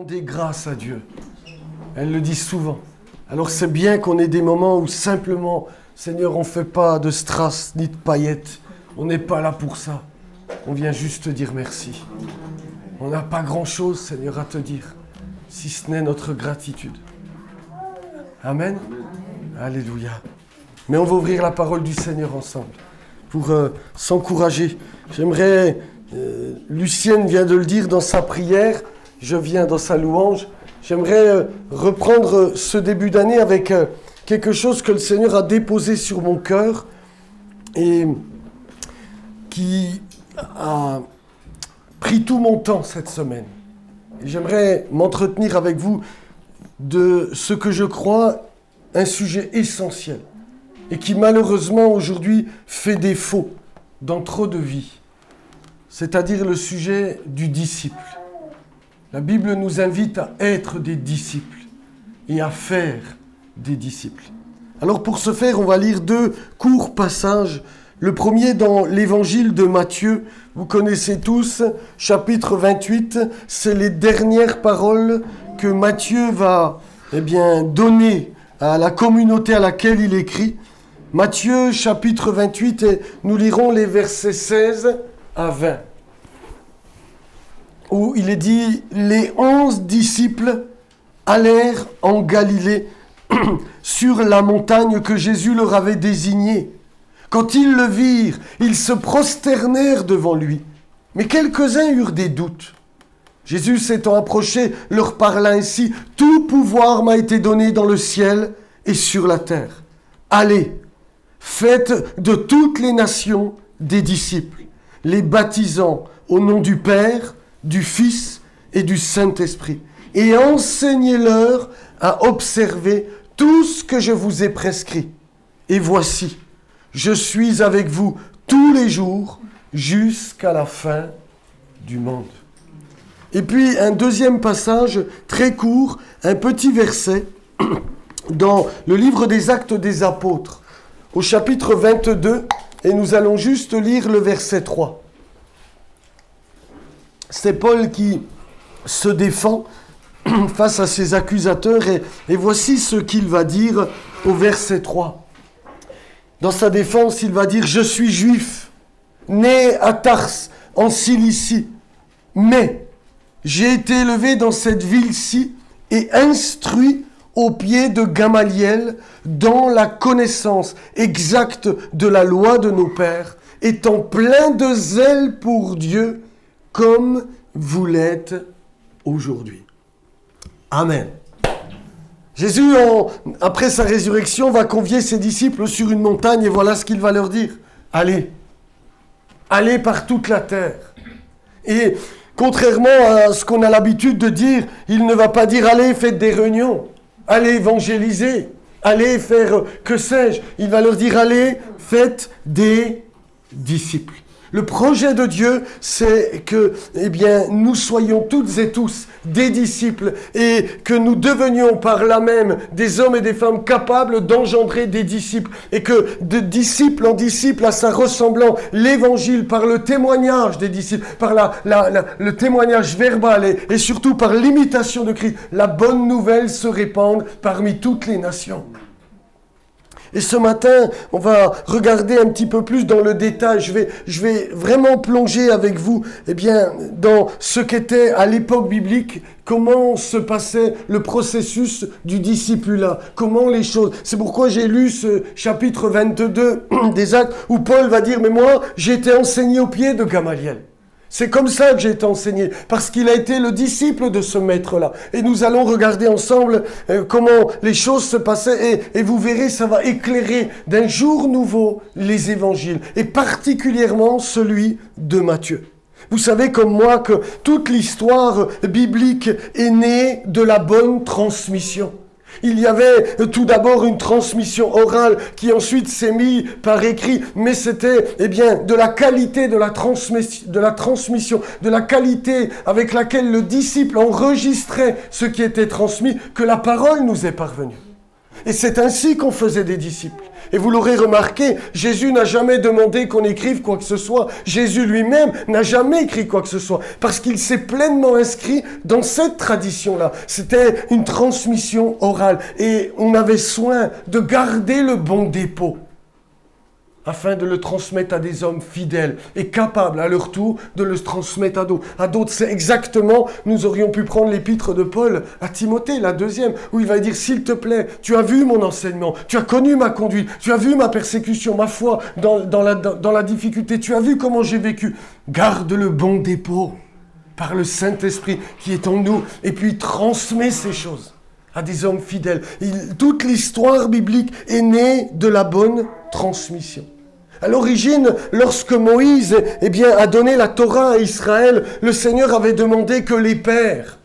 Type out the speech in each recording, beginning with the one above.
demander grâce à Dieu. Elle le dit souvent. Alors c'est bien qu'on ait des moments où simplement, Seigneur, on ne fait pas de strass ni de paillettes. On n'est pas là pour ça. On vient juste te dire merci. On n'a pas grand-chose, Seigneur, à te dire, si ce n'est notre gratitude. Amen. Alléluia. Mais on va ouvrir la parole du Seigneur ensemble pour s'encourager. J'aimerais, Lucienne vient de le dire dans sa prière, je viens dans sa louange, j'aimerais reprendre ce début d'année avec quelque chose que le Seigneur a déposé sur mon cœur et qui a pris tout mon temps cette semaine. Et j'aimerais m'entretenir avec vous de ce que je crois un sujet essentiel et qui malheureusement aujourd'hui fait défaut dans trop de vies, c'est-à-dire le sujet du disciple. La Bible nous invite à être des disciples et à faire des disciples. Alors pour ce faire, on va lire 2 courts passages. Le premier dans l'évangile de Matthieu, vous connaissez tous, chapitre 28, c'est les dernières paroles que Matthieu va donner à la communauté à laquelle il écrit. Matthieu, chapitre 28, et nous lirons les versets 16 à 20, où il est dit « Les 11 disciples allèrent en Galilée sur la montagne que Jésus leur avait désignée. Quand ils le virent, ils se prosternèrent devant lui. Mais quelques-uns eurent des doutes. Jésus s'étant approché, leur parla ainsi, « Tout pouvoir m'a été donné dans le ciel et sur la terre. Allez, faites de toutes les nations des disciples, les baptisant au nom du Père, du Fils et du Saint-Esprit, et enseignez-leur à observer tout ce que je vous ai prescrit. Et voici, je suis avec vous tous les jours jusqu'à la fin du monde. » Et puis un deuxième passage très court, un petit verset dans le livre des Actes des Apôtres, au chapitre 22, et nous allons juste lire le verset 3. C'est Paul qui se défend face à ses accusateurs, et voici ce qu'il va dire au verset 3. Dans sa défense, il va dire « Je suis juif, né à Tars, en Cilicie, mais j'ai été élevé dans cette ville-ci et instruit au pied de Gamaliel dans la connaissance exacte de la loi de nos pères, étant plein de zèle pour Dieu, comme vous l'êtes aujourd'hui. » Amen. Jésus, après sa résurrection, va convier ses disciples sur une montagne et voilà ce qu'il va leur dire. Allez, allez par toute la terre. Et contrairement à ce qu'on a l'habitude de dire, il ne va pas dire allez, faites des réunions, allez évangéliser, allez faire que sais-je. Il va leur dire allez, faites des disciples. Le projet de Dieu, c'est que, nous soyons toutes et tous des disciples et que nous devenions par là même des hommes et des femmes capables d'engendrer des disciples et que de disciple en disciple à sa ressemblant, l'évangile par le témoignage des disciples, par le témoignage verbal et surtout par l'imitation de Christ, la bonne nouvelle se répande parmi toutes les nations. Et ce matin, on va regarder un petit peu plus dans le détail. Je vais vraiment plonger avec vous, dans ce qu'était à l'époque biblique, comment se passait le processus du discipulat, comment les choses. C'est pourquoi j'ai lu ce chapitre 22 des Actes où Paul va dire, mais moi, j'ai été enseigné au pied de Gamaliel. C'est comme ça que j'ai été enseigné, parce qu'il a été le disciple de ce maître-là. Et nous allons regarder ensemble comment les choses se passaient, et vous verrez, ça va éclairer d'un jour nouveau les évangiles, et particulièrement celui de Matthieu. Vous savez comme moi que toute l'histoire biblique est née de la bonne transmission. Il y avait tout d'abord une transmission orale qui ensuite s'est mise par écrit, mais c'était de la qualité de la transmission, de la qualité avec laquelle le disciple enregistrait ce qui était transmis, que la parole nous est parvenue. Et c'est ainsi qu'on faisait des disciples. Et vous l'aurez remarqué, Jésus n'a jamais demandé qu'on écrive quoi que ce soit. Jésus lui-même n'a jamais écrit quoi que ce soit, parce qu'il s'est pleinement inscrit dans cette tradition-là. C'était une transmission orale, et on avait soin de garder le bon dépôt, afin de le transmettre à des hommes fidèles et capables à leur tour de le transmettre à d'autres. C'est exactement, nous aurions pu prendre l'épître de Paul à Timothée, la deuxième, où il va dire, s'il te plaît, tu as vu mon enseignement, tu as connu ma conduite, tu as vu ma persécution, ma foi dans la difficulté, tu as vu comment j'ai vécu. Garde le bon dépôt par le Saint-Esprit qui est en nous, et puis transmets ces choses à des hommes fidèles. Toute l'histoire biblique est née de la bonne transmission. À l'origine, lorsque Moïse a donné la Torah à Israël, le Seigneur avait demandé que les pères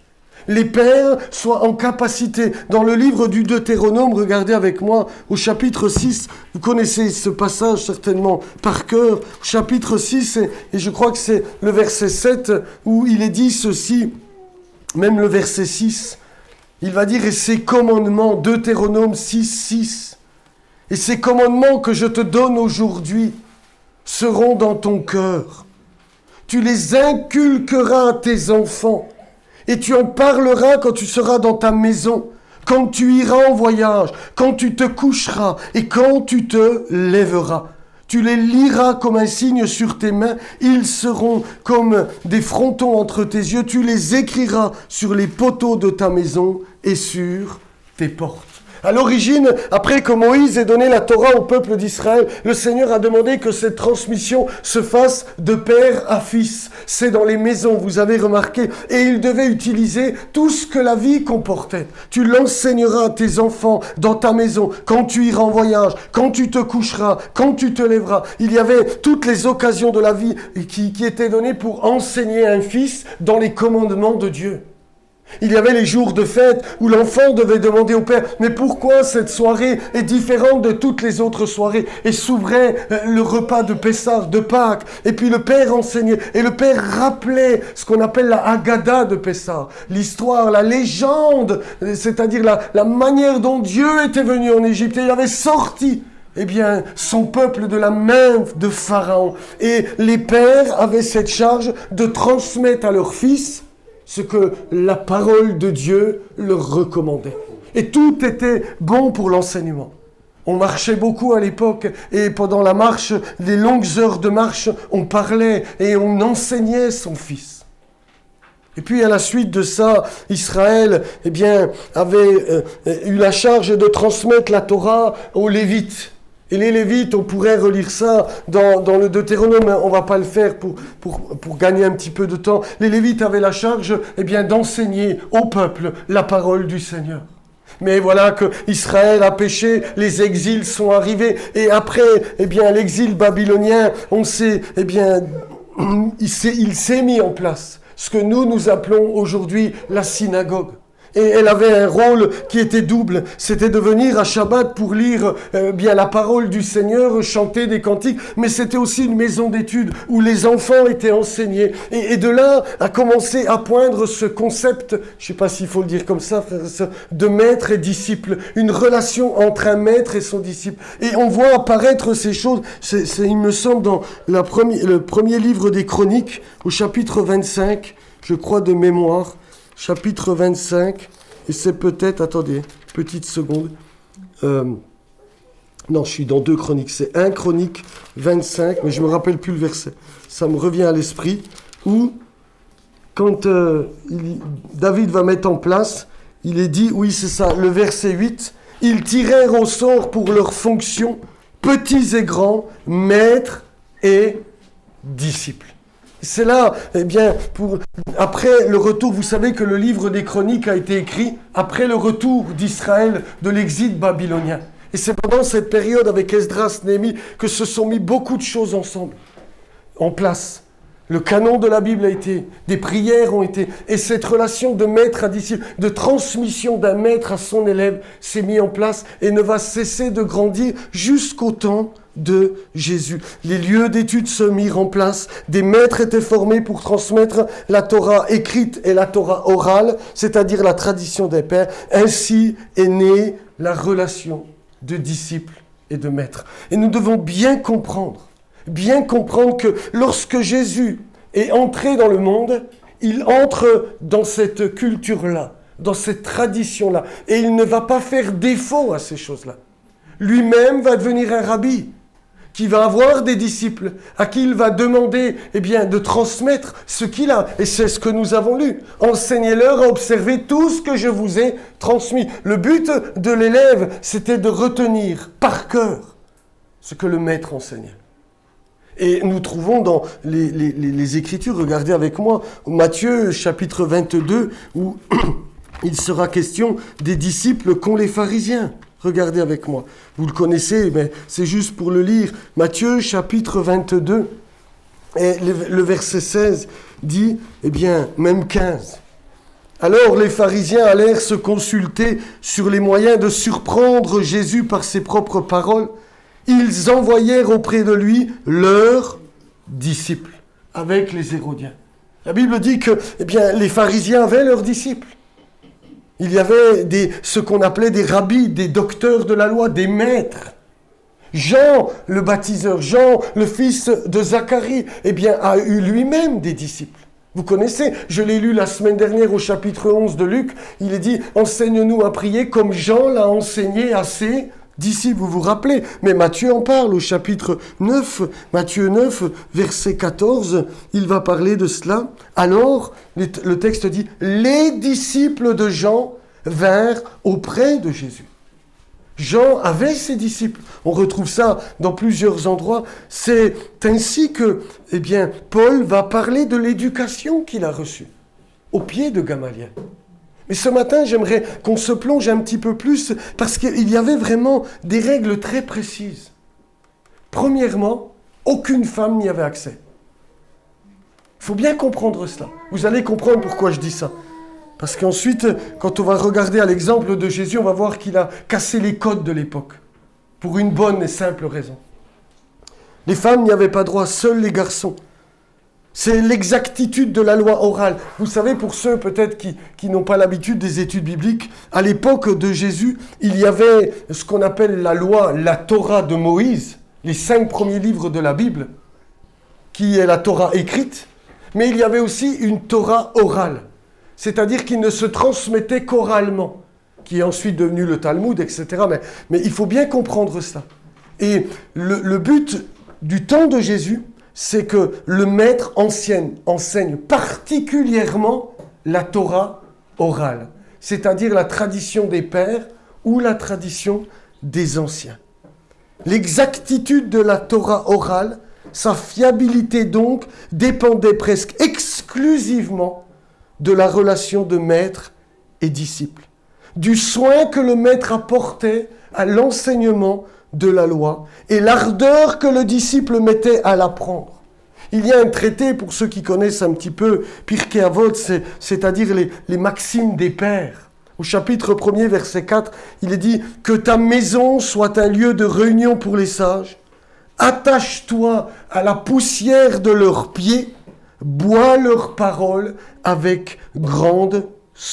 soient en capacité. Dans le livre du Deutéronome, regardez avec moi au chapitre 6, vous connaissez ce passage certainement par cœur, chapitre 6, et je crois que c'est le verset 7, où il est dit ceci, même le verset 6, il va dire, et ces commandements, Deutéronome 6, 6, et ces commandements que je te donne aujourd'hui seront dans ton cœur. Tu les inculqueras à tes enfants et tu en parleras quand tu seras dans ta maison, quand tu iras en voyage, quand tu te coucheras et quand tu te lèveras. Tu les liras comme un signe sur tes mains, ils seront comme des frontons entre tes yeux, tu les écriras sur les poteaux de ta maison et sur tes portes. À l'origine, après que Moïse ait donné la Torah au peuple d'Israël, le Seigneur a demandé que cette transmission se fasse de père à fils. C'est dans les maisons, vous avez remarqué. Et il devait utiliser tout ce que la vie comportait. Tu l'enseigneras à tes enfants dans ta maison, quand tu iras en voyage, quand tu te coucheras, quand tu te lèveras. Il y avait toutes les occasions de la vie qui étaient données pour enseigner un fils dans les commandements de Dieu. Il y avait les jours de fête où l'enfant devait demander au père « Mais pourquoi cette soirée est différente de toutes les autres soirées ?» Et s'ouvrait le repas de Pessah, de Pâques. Et puis le père enseignait. Et le père rappelait ce qu'on appelle la Haggadah de Pessah. L'histoire, la légende, c'est-à-dire la manière dont Dieu était venu en Égypte. Et il avait sorti son peuple de la main de Pharaon. Et les pères avaient cette charge de transmettre à leurs fils ce que la parole de Dieu leur recommandait. Et tout était bon pour l'enseignement. On marchait beaucoup à l'époque et pendant la marche, les longues heures de marche, on parlait et on enseignait son fils. Et puis à la suite de ça, Israël avait eu la charge de transmettre la Torah aux Lévites. Et les Lévites, on pourrait relire ça dans le Deutéronome, on ne va pas le faire pour gagner un petit peu de temps. Les Lévites avaient la charge d'enseigner au peuple la parole du Seigneur. Mais voilà que Israël a péché, les exils sont arrivés, et après l'exil babylonien, il s'est mis en place ce que nous appelons aujourd'hui la synagogue. Et elle avait un rôle qui était double. C'était de venir à Shabbat pour lire la parole du Seigneur, chanter des cantiques, mais c'était aussi une maison d'études où les enfants étaient enseignés. Et de là a commencé à poindre ce concept, je ne sais pas s'il faut le dire comme ça, frère, de maître et disciple. Une relation entre un maître et son disciple. Et on voit apparaître ces choses, il me semble, dans le premier livre des Chroniques, au chapitre 25, je crois de mémoire. Chapitre 25, et c'est peut-être, attendez, petite seconde, non, je suis dans 2 Chroniques, c'est 1 Chronique 25, mais je ne me rappelle plus le verset, ça me revient à l'esprit, où, quand David va mettre en place, il est dit, oui c'est ça, le verset 8, « Ils tirèrent au sort pour leurs fonctions, petits et grands, maîtres et disciples. » C'est là, après le retour, vous savez que le livre des Chroniques a été écrit après le retour d'Israël de l'exil babylonien. Et c'est pendant cette période avec Esdras, Néhémie, que se sont mis beaucoup de choses ensemble, en place. Le canon de la Bible a été, des prières ont été, et cette relation de maître à disciple, de transmission d'un maître à son élève s'est mise en place et ne va cesser de grandir jusqu'au temps de Jésus. Les lieux d'études se mirent en place, des maîtres étaient formés pour transmettre la Torah écrite et la Torah orale, c'est-à-dire la tradition des pères. Ainsi est née la relation de disciple et de maître. Et nous devons bien comprendre que lorsque Jésus est entré dans le monde, il entre dans cette culture-là, dans cette tradition-là. Et il ne va pas faire défaut à ces choses-là. Lui-même va devenir un rabbi, qui va avoir des disciples, à qui il va demander de transmettre ce qu'il a. Et c'est ce que nous avons lu. Enseignez-leur à observer tout ce que je vous ai transmis. Le but de l'élève, c'était de retenir par cœur ce que le maître enseignait. Et nous trouvons dans les Écritures, regardez avec moi, Matthieu chapitre 22, où il sera question des disciples qu'ont les pharisiens. Regardez avec moi. Vous le connaissez, mais c'est juste pour le lire. Matthieu chapitre 22, et le verset 16 dit, même 15. Alors les pharisiens allèrent se consulter sur les moyens de surprendre Jésus par ses propres paroles. Ils envoyèrent auprès de lui leurs disciples, avec les Hérodiens. La Bible dit que les pharisiens avaient leurs disciples. Il y avait ce qu'on appelait des rabbis, des docteurs de la loi, des maîtres. Jean, le baptiseur, Jean, le fils de Zacharie, a eu lui-même des disciples. Vous connaissez, je l'ai lu la semaine dernière au chapitre 11 de Luc, il est dit « Enseigne-nous à prier comme Jean l'a enseigné à ses disciples ». Vous vous rappelez, mais Matthieu en parle au chapitre 9, Matthieu 9, verset 14, il va parler de cela. Alors, le texte dit « Les disciples de Jean vinrent auprès de Jésus ». Jean avait ses disciples. On retrouve ça dans plusieurs endroits. C'est ainsi que, Paul va parler de l'éducation qu'il a reçue au pied de Gamaliel. Mais ce matin, j'aimerais qu'on se plonge un petit peu plus parce qu'il y avait vraiment des règles très précises. Premièrement, aucune femme n'y avait accès. Il faut bien comprendre cela. Vous allez comprendre pourquoi je dis ça. Parce qu'ensuite, quand on va regarder à l'exemple de Jésus, on va voir qu'il a cassé les codes de l'époque. Pour une bonne et simple raison. Les femmes n'y avaient pas droit, seuls les garçons. C'est l'exactitude de la loi orale. Vous savez, pour ceux peut-être qui n'ont pas l'habitude des études bibliques, à l'époque de Jésus, il y avait ce qu'on appelle la loi, la Torah de Moïse, les 5 premiers livres de la Bible, qui est la Torah écrite, mais il y avait aussi une Torah orale, c'est-à-dire qui ne se transmettait qu'oralement, qui est ensuite devenu le Talmud, etc. Mais il faut bien comprendre ça. Et le but du temps de Jésus, c'est que le maître enseigne particulièrement la Torah orale, c'est-à-dire la tradition des pères ou la tradition des anciens. L'exactitude de la Torah orale, sa fiabilité donc, dépendait presque exclusivement de la relation de maître et disciple, du soin que le maître apportait à l'enseignement de la loi et l'ardeur que le disciple mettait à l'apprendre. Il y a un traité, pour ceux qui connaissent un petit peu Pirkei Avot, c'est-à-dire les maximes des pères. Au chapitre 1er, verset 4, il est dit « Que ta maison soit un lieu de réunion pour les sages, attache-toi à la poussière de leurs pieds, bois leurs paroles avec grande soif. »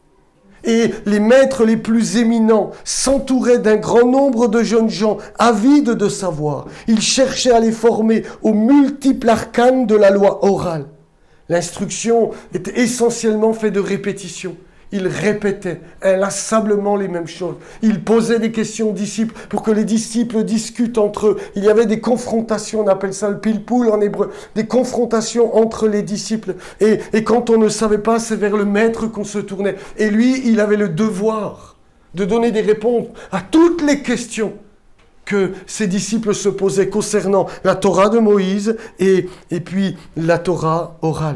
Et les maîtres les plus éminents s'entouraient d'un grand nombre de jeunes gens avides de savoir. Ils cherchaient à les former aux multiples arcanes de la loi orale. L'instruction était essentiellement faite de répétitions. Ils répétaient inlassablement les mêmes choses. Ils posaient des questions aux disciples pour que les disciples discutent entre eux. Il y avait des confrontations, on appelle ça le pilpoul en hébreu, des confrontations entre les disciples. Et quand on ne savait pas, c'est vers le maître qu'on se tournait. Et lui, il avait le devoir de donner des réponses à toutes les questions que ses disciples se posaient concernant la Torah de Moïse et puis la Torah orale.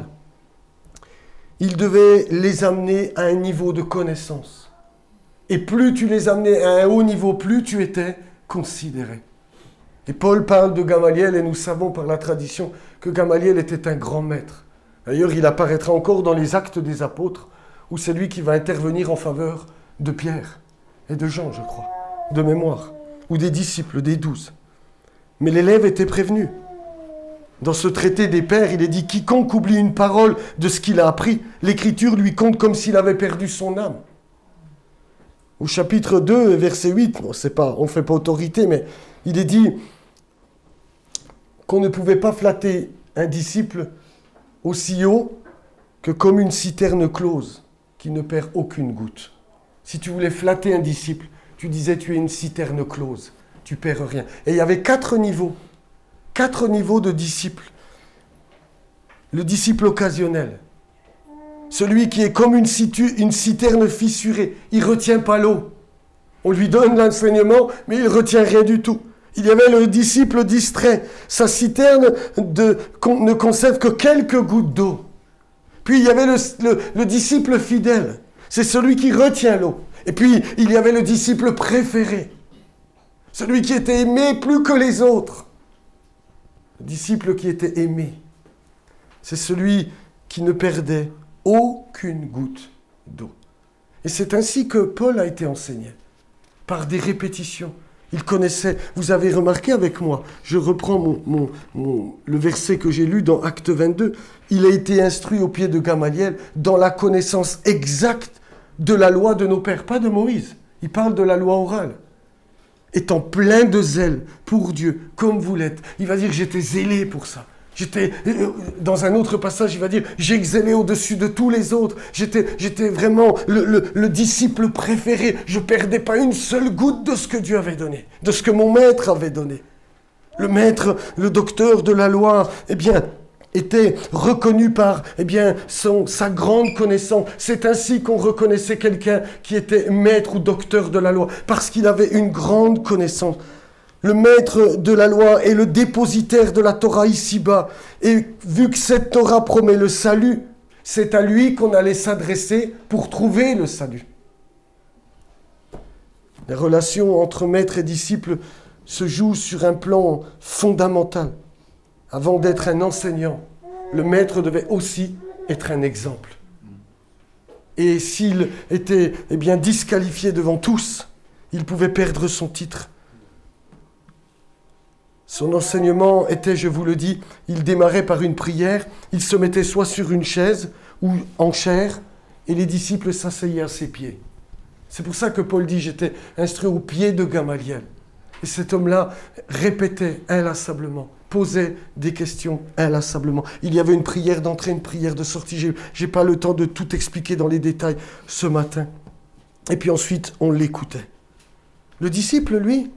Il devait les amener à un niveau de connaissance. Et plus tu les amenais à un haut niveau, plus tu étais considéré. Et Paul parle de Gamaliel, et nous savons par la tradition que Gamaliel était un grand maître. D'ailleurs, il apparaîtra encore dans les Actes des Apôtres, où c'est lui qui va intervenir en faveur de Pierre et de Jean, je crois, de mémoire, ou des disciples, des 12. Mais l'élève était prévenu. Dans ce traité des pères, il est dit « Quiconque oublie une parole de ce qu'il a appris, l'Écriture lui compte comme s'il avait perdu son âme. » au chapitre 2, verset 8, bon, on ne fait pas autorité, mais il est dit qu'on ne pouvait pas flatter un disciple aussi haut que comme une citerne close qui ne perd aucune goutte. Si tu voulais flatter un disciple, tu disais tu es une citerne close, tu perds rien. Et il y avait 4 niveaux de disciples. Le disciple occasionnel, celui qui est comme une citerne fissurée, il ne retient pas l'eau. On lui donne l'enseignement, mais il ne retient rien du tout. Il y avait le disciple distrait. Sa citerne ne conserve que quelques gouttes d'eau. Puis il y avait le disciple fidèle. C'est celui qui retient l'eau. Et puis il y avait le disciple préféré. Celui qui était aimé plus que les autres. Le disciple qui était aimé. C'est celui qui ne perdait aucune goutte d'eau. Et c'est ainsi que Paul a été enseigné. Par des répétitions. Il connaissait, vous avez remarqué avec moi, je reprends le verset que j'ai lu dans Acte 22, il a été instruit au pied de Gamaliel dans la connaissance exacte de la loi de nos pères, pas de Moïse. Il parle de la loi orale. Étant plein de zèle pour Dieu, comme vous l'êtes. Il va dire, j'étais zélé pour ça. Dans un autre passage, il va dire, j'excellais au-dessus de tous les autres. J'étais vraiment le disciple préféré. Je ne perdais pas une seule goutte de ce que Dieu avait donné, de ce que mon maître avait donné. Le maître, le docteur de la loi, était reconnu par sa grande connaissance. C'est ainsi qu'on reconnaissait quelqu'un qui était maître ou docteur de la loi, parce qu'il avait une grande connaissance. Le maître de la loi est le dépositaire de la Torah ici-bas. Et vu que cette Torah promet le salut, c'est à lui qu'on allait s'adresser pour trouver le salut. Les relations entre maître et disciple se jouent sur un plan fondamental. Avant d'être un enseignant, le maître devait aussi être un exemple. Et s'il était disqualifié devant tous, il pouvait perdre son titre. Son enseignement était, je vous le dis, il démarrait par une prière, il se mettait soit sur une chaise ou en chair, et les disciples s'asseyaient à ses pieds. C'est pour ça que Paul dit, j'étais instruit au pied de Gamaliel. Et cet homme-là répétait inlassablement, posait des questions inlassablement. Il y avait une prière d'entrée, une prière de sortie. Je n'ai pas le temps de tout expliquer dans les détails ce matin. Et puis ensuite, on l'écoutait. Le disciple, lui,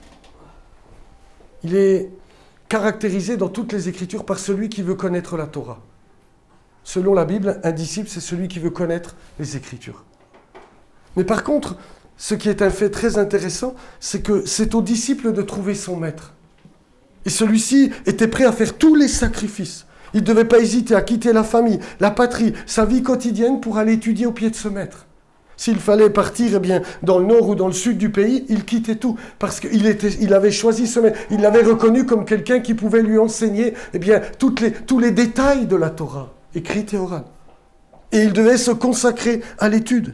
il est caractérisé dans toutes les Écritures par celui qui veut connaître la Torah. Selon la Bible, un disciple, c'est celui qui veut connaître les Écritures. Mais par contre, ce qui est un fait très intéressant, c'est que c'est au disciple de trouver son maître. Et celui-ci était prêt à faire tous les sacrifices. Il ne devait pas hésiter à quitter la famille, la patrie, sa vie quotidienne pour aller étudier au pied de ce maître. S'il fallait partir dans le nord ou dans le sud du pays, il quittait tout. Parce qu'il avait choisi ce maître. Il l'avait reconnu comme quelqu'un qui pouvait lui enseigner tous les détails de la Torah, écrite et orale. Et il devait se consacrer à l'étude.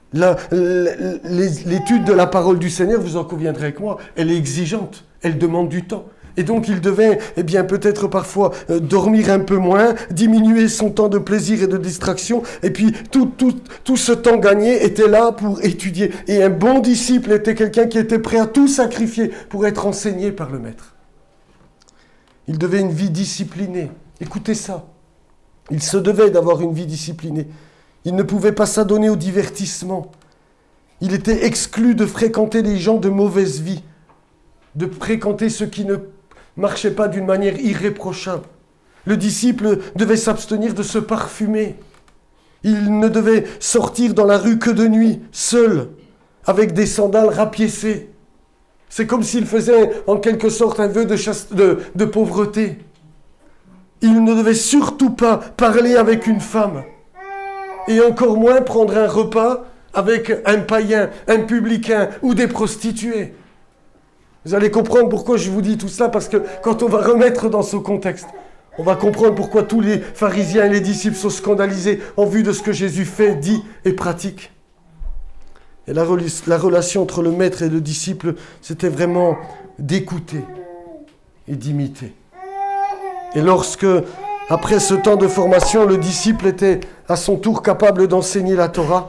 L'étude de la parole du Seigneur, vous en conviendrez avec moi, elle est exigeante, elle demande du temps. Et donc il devait peut-être parfois dormir un peu moins, diminuer son temps de plaisir et de distraction, et puis tout ce temps gagné était là pour étudier. Et un bon disciple était quelqu'un qui était prêt à tout sacrifier pour être enseigné par le maître. Il devait une vie disciplinée. Écoutez ça. Il se devait d'avoir une vie disciplinée. Il ne pouvait pas s'adonner au divertissement. Il était exclu de fréquenter les gens de mauvaise vie, de fréquenter ceux qui ne marchaient pas d'une manière irréprochable. Le disciple devait s'abstenir de se parfumer. Il ne devait sortir dans la rue que de nuit, seul, avec des sandales rapiécées. C'est comme s'il faisait en quelque sorte un vœu de pauvreté. Il ne devait surtout pas parler avec une femme. Et encore moins prendre un repas avec un païen, un publicain ou des prostituées. Vous allez comprendre pourquoi je vous dis tout cela, parce que quand on va remettre dans ce contexte, on va comprendre pourquoi tous les pharisiens et les disciples sont scandalisés en vue de ce que Jésus fait, dit et pratique. Et la relation entre le maître et le disciple, c'était vraiment d'écouter et d'imiter. Et lorsque, après ce temps de formation, le disciple était à son tour capable d'enseigner la Torah,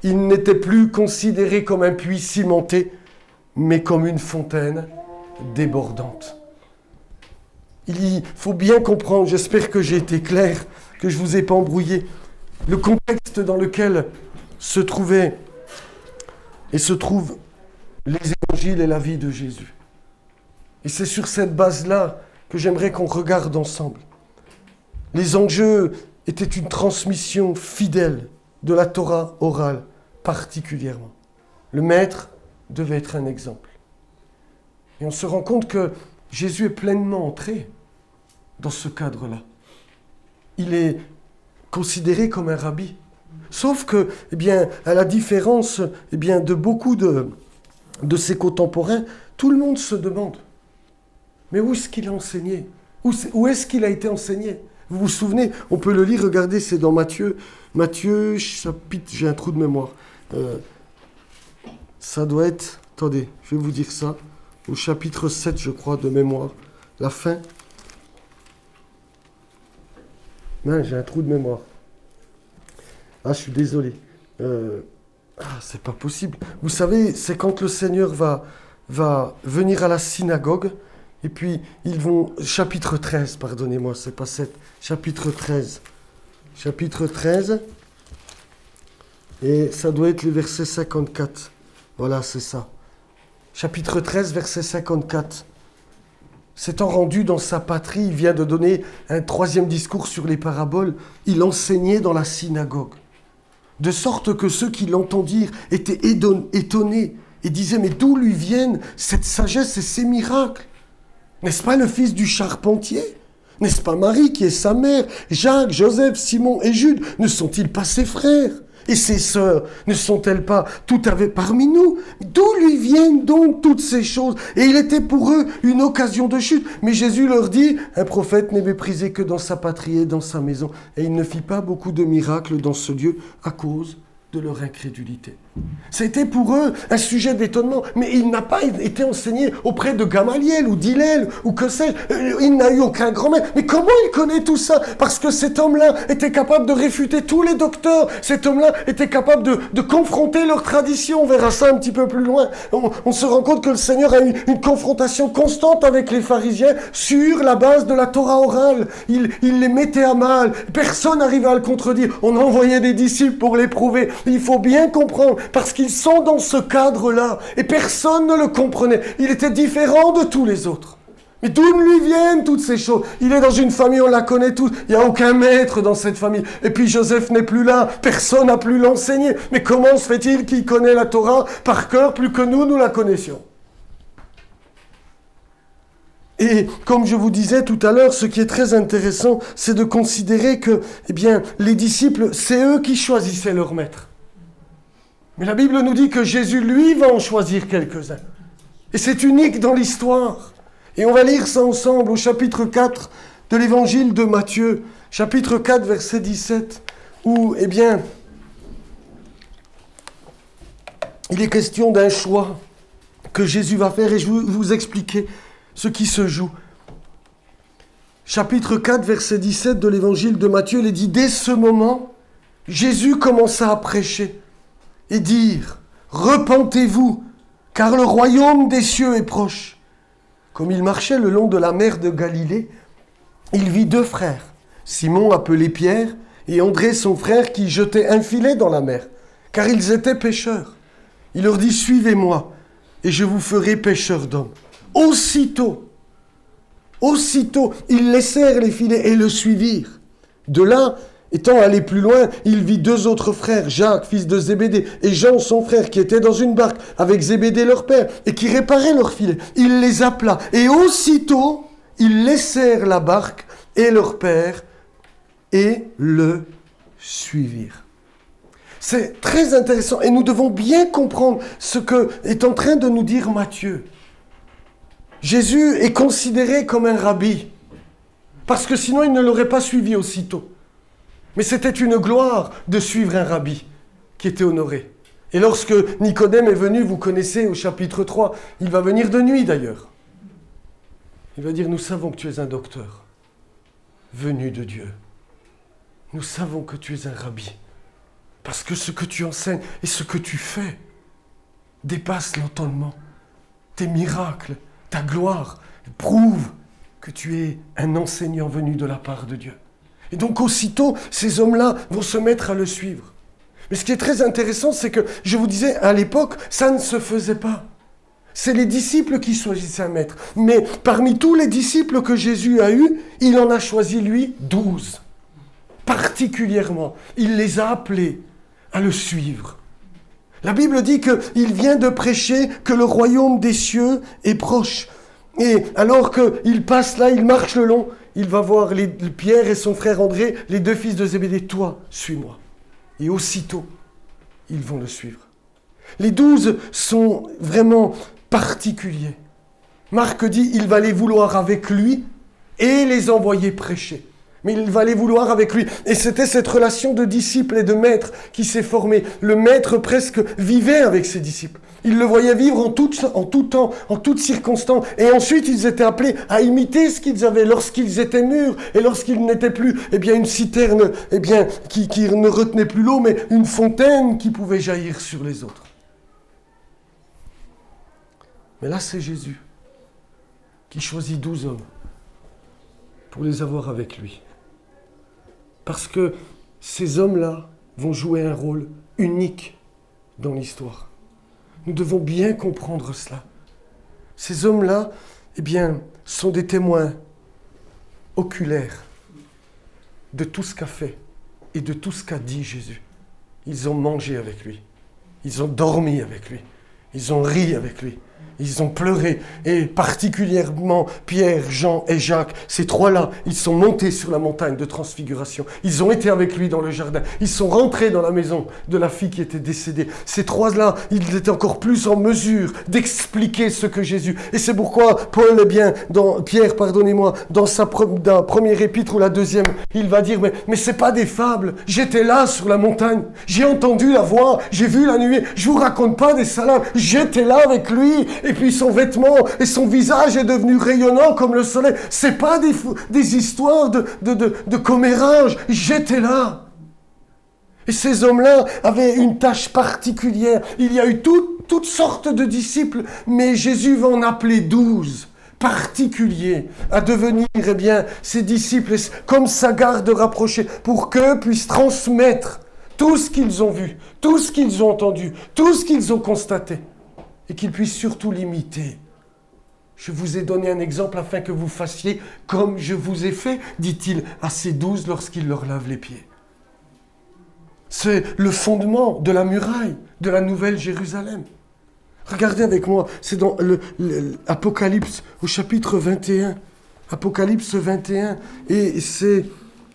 Il n'était plus considéré comme un puits cimenté, mais comme une fontaine débordante. Il faut bien comprendre, j'espère que j'ai été clair, que je ne vous ai pas embrouillé, le contexte dans lequel se trouvaient et se trouvent les évangiles et la vie de Jésus. Et c'est sur cette base-là que j'aimerais qu'on regarde ensemble. Les enjeux étaient une transmission fidèle de la Torah orale, particulièrement. Le maître devait être un exemple. Et on se rend compte que Jésus est pleinement entré dans ce cadre-là. Il est considéré comme un rabbi. Sauf que, à la différence de beaucoup de ses contemporains, tout le monde se demande, mais où est-ce qu'il a enseigné? Où est-ce qu'il a été enseigné? Vous vous souvenez, on peut le lire, regardez, c'est dans Matthieu, chapitre, j'ai un trou de mémoire. Ça doit être, attendez, je vais vous dire ça, au chapitre 7, je crois, de mémoire, la fin. Non, j'ai un trou de mémoire. Ah, je suis désolé. C'est pas possible. Vous savez, c'est quand le Seigneur va venir à la synagogue, et puis ils vont... Chapitre 13, pardonnez-moi, c'est pas 7. Chapitre 13. Chapitre 13. Et ça doit être le verset 54. Voilà, c'est ça. Chapitre 13, verset 54. S'étant rendu dans sa patrie, il vient de donner un 3e discours sur les paraboles. Il enseignait dans la synagogue. De sorte que ceux qui l'entendirent étaient étonnés et disaient « Mais d'où lui viennent cette sagesse et ces miracles? N'est-ce pas le fils du charpentier? N'est-ce pas Marie qui est sa mère? Jacques, Joseph, Simon et Jude, ne sont-ils pas ses frères? Et ses sœurs, ne sont-elles pas toutes parmi nous? D'où lui viennent donc toutes ces choses? Et il était pour eux une occasion de chute. Mais Jésus leur dit, un prophète n'est méprisé que dans sa patrie et dans sa maison. Et il ne fit pas beaucoup de miracles dans ce lieu à cause de leur incrédulité. C'était pour eux un sujet d'étonnement, mais il n'a pas été enseigné auprès de Gamaliel ou d'Hillel ou que sais-je. Il n'a eu aucun grand maître. Mais comment il connaît tout ça? Parce que cet homme-là était capable de réfuter tous les docteurs. Cet homme-là était capable de confronter leurs traditions. On verra ça un petit peu plus loin. On se rend compte que le Seigneur a eu une confrontation constante avec les pharisiens sur la base de la Torah orale. Il les mettait à mal. Personne n'arrivait à le contredire. On envoyait des disciples pour l'éprouver. Il faut bien comprendre, parce qu'ils sont dans ce cadre-là, et personne ne le comprenait. Il était différent de tous les autres. Mais d'où lui viennent toutes ces choses? Il est dans une famille, on la connaît tous, il n'y a aucun maître dans cette famille. Et puis Joseph n'est plus là, personne n'a pu l'enseigner. Mais comment se fait-il qu'il connaît la Torah par cœur plus que nous la connaissions? Et comme je vous disais tout à l'heure, ce qui est très intéressant, c'est de considérer que, les disciples, c'est eux qui choisissaient leur maître. Mais la Bible nous dit que Jésus, lui, va en choisir quelques-uns. Et c'est unique dans l'histoire. Et on va lire ça ensemble au chapitre 4 de l'évangile de Matthieu, chapitre 4, verset 17, où, il est question d'un choix que Jésus va faire, et je vais vous expliquer ce qui se joue. Chapitre 4, verset 17 de l'évangile de Matthieu, il est dit « Dès ce moment, Jésus commença à prêcher et dire « Repentez-vous, car le royaume des cieux est proche. » Comme il marchait le long de la mer de Galilée, il vit 2 frères, Simon appelé Pierre et André son frère qui jetaient un filet dans la mer, car ils étaient pêcheurs. Il leur dit « Suivez-moi, et je vous ferai pêcheurs d'hommes. » Aussitôt, ils laissèrent les filets et le suivirent. De là, étant allé plus loin, il vit 2 autres frères, Jacques, fils de Zébédée, et Jean, son frère, qui étaient dans une barque avec Zébédée, leur père, et qui réparaient leurs filets. Il les appela, et aussitôt, ils laissèrent la barque et leur père, et le suivirent. C'est très intéressant, et nous devons bien comprendre ce que est en train de nous dire Matthieu. Jésus est considéré comme un rabbi, parce que sinon il ne l'aurait pas suivi aussitôt. Mais c'était une gloire de suivre un rabbi qui était honoré. Et lorsque Nicodème est venu, vous connaissez au chapitre 3, il va venir de nuit d'ailleurs. Il va dire, nous savons que tu es un docteur, venu de Dieu. Nous savons que tu es un rabbi. Parce que ce que tu enseignes et ce que tu fais dépasse l'entendement. Tes miracles, ta gloire prouvent que tu es un enseignant venu de la part de Dieu. Et donc aussitôt, ces hommes-là vont se mettre à le suivre. Mais ce qui est très intéressant, c'est que, je vous disais, à l'époque, ça ne se faisait pas. C'est les disciples qui choisissaient un maître. Mais parmi tous les disciples que Jésus a eus, il en a choisi, lui, 12. Particulièrement, il les a appelés à le suivre. La Bible dit qu'il vient de prêcher que le royaume des cieux est proche. Et alors qu'il passe là, il marche le long, il va voir Pierre et son frère André, les deux fils de Zébédée. Toi, suis-moi. Et aussitôt, ils vont le suivre. Les 12 sont vraiment particuliers. Marc dit, il va les vouloir avec lui et les envoyer prêcher. Mais il va les vouloir avec lui. Et c'était cette relation de disciple et de maître qui s'est formée. Le maître presque vivait avec ses disciples. Il le voyait vivre en tout temps, en toutes circonstances. Et ensuite, ils étaient appelés à imiter ce qu'ils avaient lorsqu'ils étaient mûrs et lorsqu'ils n'étaient plus, une citerne, qui ne retenait plus l'eau, mais une fontaine qui pouvait jaillir sur les autres. Mais là, c'est Jésus qui choisit 12 hommes pour les avoir avec lui. Parce que ces hommes-là vont jouer un rôle unique dans l'histoire. Nous devons bien comprendre cela. Ces hommes-là, sont des témoins oculaires de tout ce qu'a fait et de tout ce qu'a dit Jésus. Ils ont mangé avec lui. Ils ont dormi avec lui. Ils ont ri avec lui. Ils ont pleuré, et particulièrement Pierre, Jean et Jacques, ces trois-là, ils sont montés sur la montagne de transfiguration. Ils ont été avec lui dans le jardin. Ils sont rentrés dans la maison de la fille qui était décédée. Ces trois-là, ils étaient encore plus en mesure d'expliquer ce que Jésus... Et c'est pourquoi Paul, dans sa première épître ou la deuxième, il va dire, mais c'est pas des fables. J'étais là sur la montagne. J'ai entendu la voix. J'ai vu la nuée. Je vous raconte pas des salades. J'étais là avec lui. Et puis son vêtement et son visage est devenu rayonnant comme le soleil. C'est pas des histoires de commérage. J'étais là. Et ces hommes-là avaient une tâche particulière. Il y a eu toutes sortes de disciples, mais Jésus va en appeler 12 particuliers à devenir, ses disciples, comme sa garde rapprochée, pour qu'eux puissent transmettre tout ce qu'ils ont vu, tout ce qu'ils ont entendu, tout ce qu'ils ont constaté. Et qu'ils puissent surtout l'imiter. Je vous ai donné un exemple afin que vous fassiez comme je vous ai fait, dit-il à ces 12 lorsqu'il leur lave les pieds. C'est le fondement de la muraille, de la nouvelle Jérusalem. Regardez avec moi, c'est dans l'Apocalypse au chapitre 21. Apocalypse 21, et c'est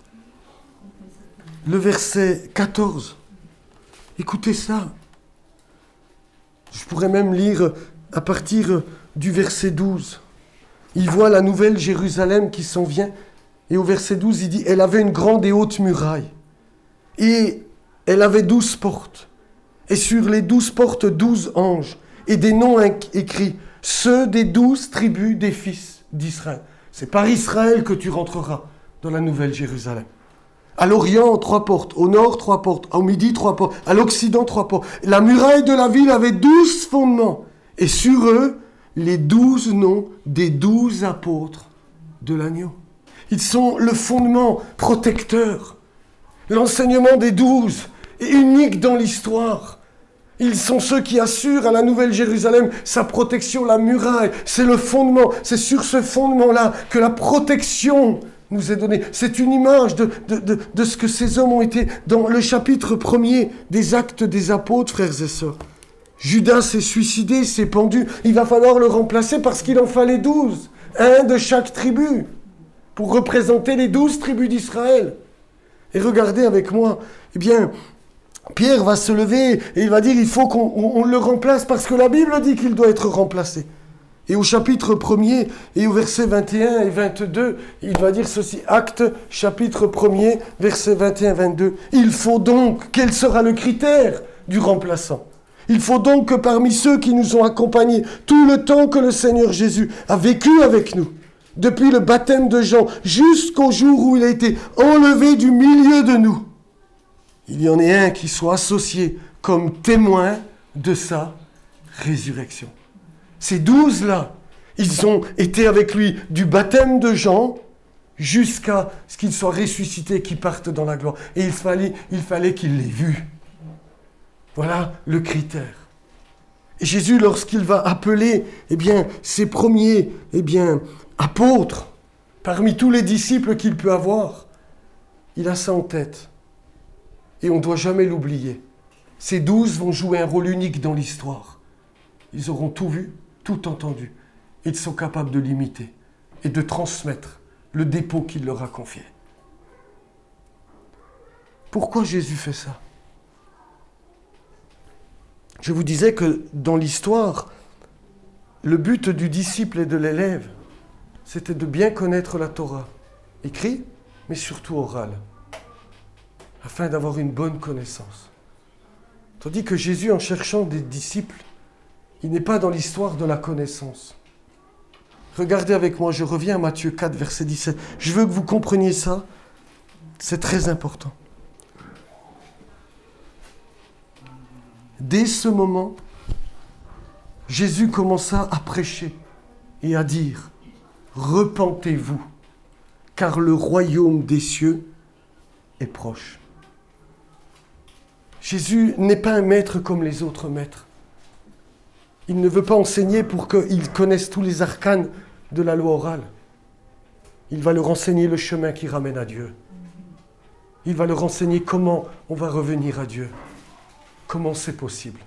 le verset 14. Écoutez ça. Je pourrais même lire à partir du verset 12. Il voit la nouvelle Jérusalem qui s'en vient. Et au verset 12, il dit, elle avait une grande et haute muraille. Et elle avait 12 portes. Et sur les 12 portes, 12 anges. Et des noms écrits. Ceux des 12 tribus des fils d'Israël. C'est par Israël que tu rentreras dans la nouvelle Jérusalem. À l'Orient, 3 portes. Au Nord, 3 portes. Au Midi, 3 portes. À l'Occident, 3 portes. La muraille de la ville avait 12 fondements. Et sur eux, les 12 noms des 12 apôtres de l'agneau. Ils sont le fondement protecteur. L'enseignement des 12 est unique dans l'histoire. Ils sont ceux qui assurent à la Nouvelle Jérusalem sa protection, la muraille. C'est le fondement. C'est sur ce fondement-là que la protection nous est donnée. C'est une image de ce que ces hommes ont été dans le chapitre 1er des Actes des Apôtres, frères et sœurs. Judas s'est suicidé, s'est pendu. Il va falloir le remplacer parce qu'il en fallait 12. Un de chaque tribu. Pour représenter les 12 tribus d'Israël. Et regardez avec moi, Pierre va se lever et il va dire il faut qu'on le remplace parce que la Bible dit qu'il doit être remplacé. Et au chapitre 1er et au verset 21 et 22, il va dire ceci, Actes, chapitre 1er, verset 21-22. Il faut donc, quel sera le critère du remplaçant ? Il faut donc que parmi ceux qui nous ont accompagnés tout le temps que le Seigneur Jésus a vécu avec nous, depuis le baptême de Jean jusqu'au jour où il a été enlevé du milieu de nous, il y en ait un qui soit associé comme témoin de sa résurrection. Ces 12-là, ils ont été avec lui du baptême de Jean jusqu'à ce qu'il soit ressuscité, qu'il parte dans la gloire. Et il fallait qu'il l'ait vu. Voilà le critère. Et Jésus, lorsqu'il va appeler ses premiers apôtres, parmi tous les disciples qu'il peut avoir, il a ça en tête. Et on ne doit jamais l'oublier. Ces 12 vont jouer un rôle unique dans l'histoire. Ils auront tout vu, tout entendu. Ils sont capables de l'imiter et de transmettre le dépôt qu'il leur a confié. Pourquoi Jésus fait ça? Je vous disais que dans l'histoire, le but du disciple et de l'élève, c'était de bien connaître la Torah, écrit, mais surtout orale, afin d'avoir une bonne connaissance. Tandis que Jésus, en cherchant des disciples, il n'est pas dans l'histoire de la connaissance. Regardez avec moi, je reviens à Matthieu 4, verset 17. Je veux que vous compreniez ça, c'est très important. Dès ce moment, Jésus commença à prêcher et à dire « Repentez-vous, car le royaume des cieux est proche. » Jésus n'est pas un maître comme les autres maîtres. Il ne veut pas enseigner pour qu'ils connaissent tous les arcanes de la loi orale. Il va leur enseigner le chemin qui ramène à Dieu. Il va leur enseigner comment on va revenir à Dieu. Comment c'est possible.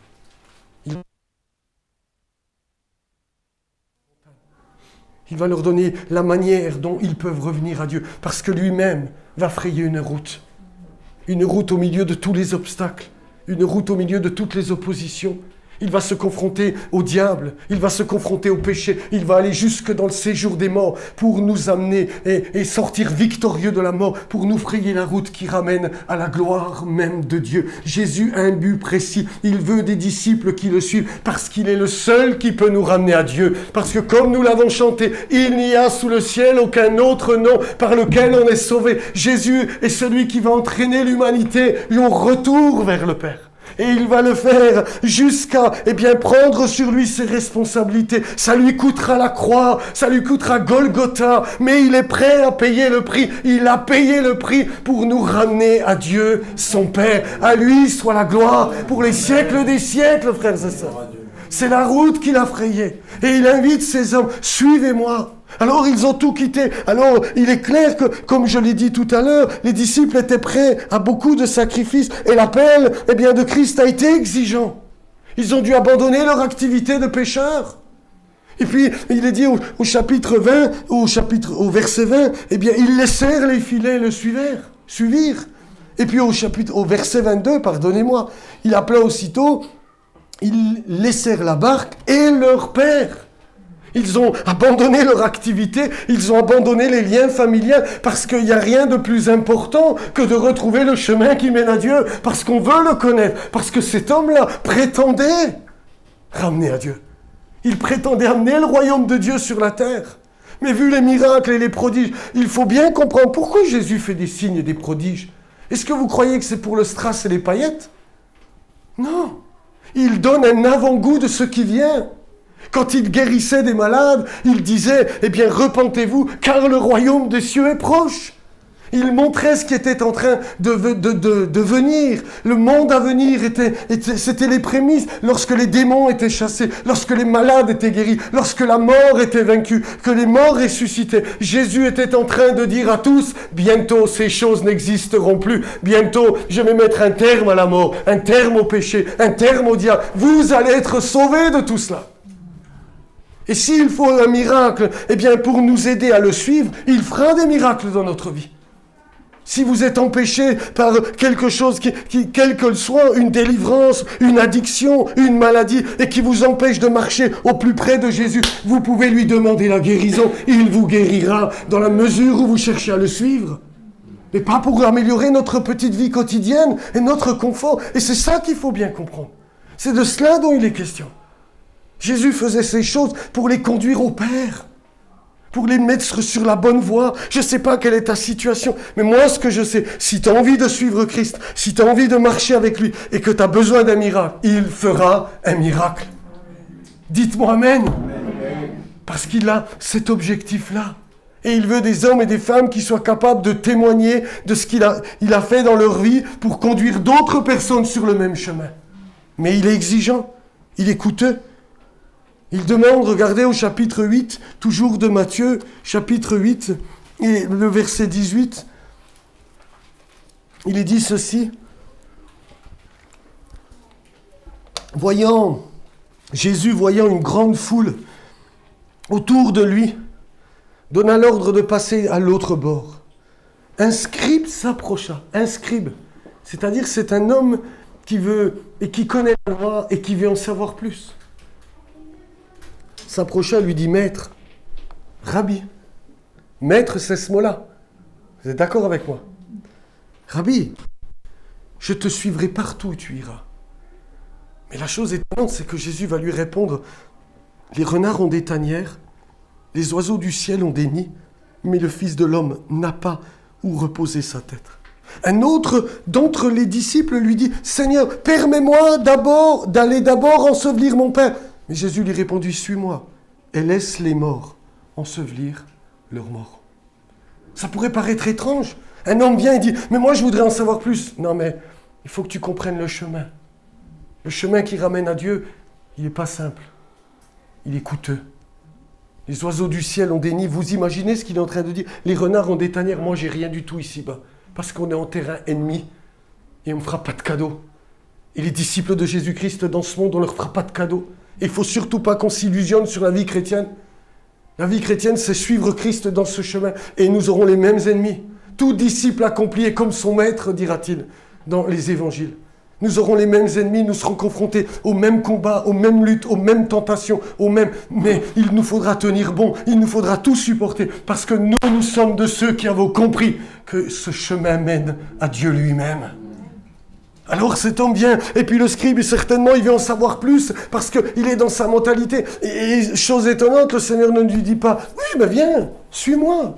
Il va leur donner la manière dont ils peuvent revenir à Dieu. Parce que lui-même va frayer une route. Une route au milieu de tous les obstacles. Une route au milieu de toutes les oppositions. Il va se confronter au diable, il va se confronter au péché, il va aller jusque dans le séjour des morts pour nous amener et sortir victorieux de la mort, pour nous frayer la route qui ramène à la gloire même de Dieu. Jésus a un but précis, il veut des disciples qui le suivent parce qu'il est le seul qui peut nous ramener à Dieu. Parce que comme nous l'avons chanté, il n'y a sous le ciel aucun autre nom par lequel on est sauvé. Jésus est celui qui va entraîner l'humanité au retour vers le Père. Et il va le faire jusqu'à prendre sur lui ses responsabilités. Ça lui coûtera la croix, ça lui coûtera Golgotha, mais il est prêt à payer le prix. Il a payé le prix pour nous ramener à Dieu, son Père. À lui soit la gloire pour les siècles des siècles, frères et sœurs. C'est la route qu'il a frayée. Et il invite ses hommes, suivez-moi. Alors ils ont tout quitté. Alors il est clair que, comme je l'ai dit tout à l'heure, les disciples étaient prêts à beaucoup de sacrifices. Et l'appel de Christ a été exigeant. Ils ont dû abandonner leur activité de pécheurs. Et puis il est dit au chapitre 20, au verset 20, ils laissèrent les filets et le suivirent. Et puis au verset 22, pardonnez-moi, il appela aussitôt, ils laissèrent la barque et leur père. Ils ont abandonné leur activité, ils ont abandonné les liens familiaux parce qu'il n'y a rien de plus important que de retrouver le chemin qui mène à Dieu, parce qu'on veut le connaître, parce que cet homme-là prétendait ramener à Dieu. Il prétendait amener le royaume de Dieu sur la terre. Mais vu les miracles et les prodiges, il faut bien comprendre pourquoi Jésus fait des signes et des prodiges. Est-ce que vous croyez que c'est pour le strass et les paillettes? Non. Il donne un avant-goût de ce qui vient. Quand il guérissait des malades, il disait, repentez-vous, car le royaume des cieux est proche. Il montrait ce qui était en train de venir. Le monde à venir, c'était les prémices. Lorsque les démons étaient chassés, lorsque les malades étaient guéris, lorsque la mort était vaincue, que les morts ressuscitaient. Jésus était en train de dire à tous, bientôt ces choses n'existeront plus. Bientôt, je vais mettre un terme à la mort, un terme au péché, un terme au diable. Vous allez être sauvés de tout cela. Et s'il faut un miracle, pour nous aider à le suivre, il fera des miracles dans notre vie. Si vous êtes empêché par quelque chose, quel que soit, une délivrance, une addiction, une maladie, et qui vous empêche de marcher au plus près de Jésus, vous pouvez lui demander la guérison. Il vous guérira dans la mesure où vous cherchez à le suivre. Mais pas pour améliorer notre petite vie quotidienne et notre confort. Et c'est ça qu'il faut bien comprendre. C'est de cela dont il est question. Jésus faisait ces choses pour les conduire au Père. pour les mettre sur la bonne voie. Je ne sais pas quelle est ta situation, mais moi ce que je sais, si tu as envie de suivre Christ, si tu as envie de marcher avec lui et que tu as besoin d'un miracle, il fera un miracle. Dites-moi Amen. Parce qu'il a cet objectif-là. Et il veut des hommes et des femmes qui soient capables de témoigner de ce qu'il a fait dans leur vie pour conduire d'autres personnes sur le même chemin. Mais il est exigeant, il est coûteux. Il demande, regardez au chapitre 8, toujours de Matthieu, chapitre 8, et le verset 18, il est dit ceci. Jésus voyant une grande foule autour de lui, donna l'ordre de passer à l'autre bord. Un scribe s'approcha. Un scribe, c'est-à-dire c'est un homme qui veut et qui connaît la loi et qui veut en savoir plus. S'approcha, lui dit, Maître, Rabbi. Maître, c'est ce mot-là. Vous êtes d'accord avec moi? Rabbi, je te suivrai partout où tu iras. Mais la chose étonnante, c'est que Jésus va lui répondre, les renards ont des tanières, les oiseaux du ciel ont des nids, mais le Fils de l'homme n'a pas où reposer sa tête. Un autre d'entre les disciples lui dit, Seigneur, permets-moi d'aller d'abord ensevelir mon Père. Mais Jésus lui répondit, suis-moi et laisse les morts ensevelir leurs morts. Ça pourrait paraître étrange. Un homme vient et dit, mais moi je voudrais en savoir plus. Non mais il faut que tu comprennes le chemin. Le chemin qui ramène à Dieu, il n'est pas simple. Il est coûteux. Les oiseaux du ciel ont des nids. Vous imaginez ce qu'il est en train de dire? Les renards ont des tanières. Moi, j'ai rien du tout ici-bas. Parce qu'on est en terrain ennemi. Et on ne me fera pas de cadeau. Et les disciples de Jésus-Christ dans ce monde, on ne leur fera pas de cadeau. Et il ne faut surtout pas qu'on s'illusionne sur la vie chrétienne. La vie chrétienne, c'est suivre Christ dans ce chemin. Et nous aurons les mêmes ennemis. Tout disciple accompli est comme son maître, dira-t-il dans les évangiles. Nous aurons les mêmes ennemis, nous serons confrontés aux mêmes combats, aux mêmes luttes, aux mêmes tentations, mais il nous faudra tenir bon, il nous faudra tout supporter, parce que nous sommes de ceux qui avons compris que ce chemin mène à Dieu lui-même. Alors cet homme vient, et puis le scribe, certainement, il veut en savoir plus, parce qu'il est dans sa mentalité. Et chose étonnante, le Seigneur ne lui dit pas, oui, mais viens, suis-moi.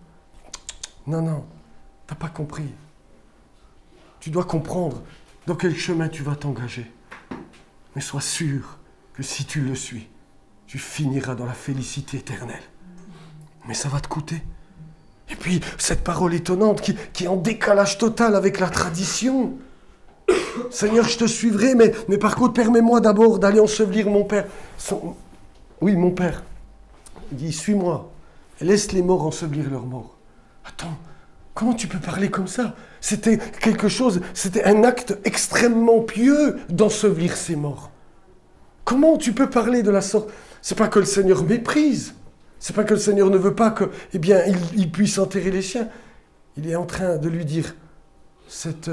Non, t'as pas compris. Tu dois comprendre dans quel chemin tu vas t'engager. Mais sois sûr que si tu le suis, tu finiras dans la félicité éternelle. Mais ça va te coûter. Et puis, cette parole étonnante qui est en décalage total avec la tradition. Seigneur, je te suivrai, mais par contre, permets-moi d'abord d'aller ensevelir mon Père. Oui, mon Père. Il dit, suis-moi et laisse les morts ensevelir leurs morts. Attends, comment tu peux parler comme ça? C'était quelque chose, c'était un acte extrêmement pieux d'ensevelir ses morts. Comment tu peux parler de la sorte? C'est pas que le Seigneur méprise. C'est pas que le Seigneur ne veut pas que, il puisse enterrer les siens. Il est en train de lui dire, cet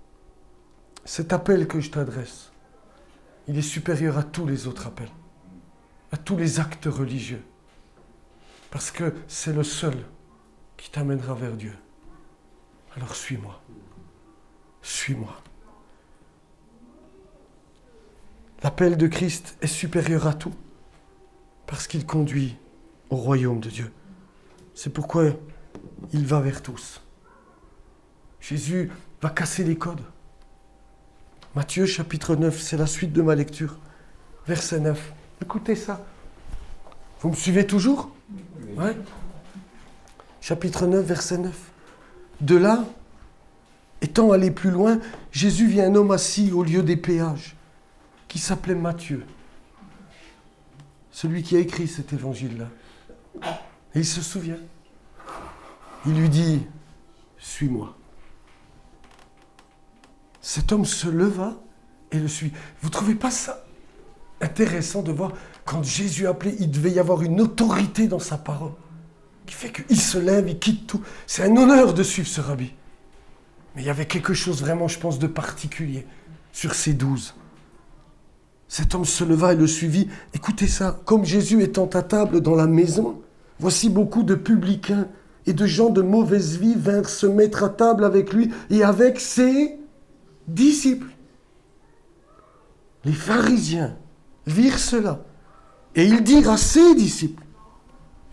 appel que je t'adresse, il est supérieur à tous les autres appels, à tous les actes religieux. Parce que c'est le seul qui t'amènera vers Dieu. Alors suis-moi. Suis-moi. L'appel de Christ est supérieur à tout, parce qu'il conduit au royaume de Dieu. C'est pourquoi il va vers tous. Jésus va casser les codes. Matthieu chapitre 9, c'est la suite de ma lecture. Verset 9. Écoutez ça. Vous me suivez toujours? Ouais. Chapitre 9, verset 9. De là, étant allé plus loin, Jésus vit un homme assis au lieu des péages, qui s'appelait Matthieu. Celui qui a écrit cet évangile-là. Et il se souvient. Il lui dit, suis-moi. Cet homme se leva et le suit. Vous ne trouvez pas ça intéressant de voir, quand Jésus appelait, il devait y avoir une autorité dans sa parole, qui fait qu'il se lève, il quitte tout. C'est un honneur de suivre ce rabbi. Mais il y avait quelque chose vraiment, je pense, de particulier sur ces 12. Cet homme se leva et le suivit. Écoutez ça, comme Jésus étant à table dans la maison, voici beaucoup de publicains et de gens de mauvaise vie vinrent se mettre à table avec lui et avec ses disciples. Les pharisiens virent cela et ils dirent à ses disciples,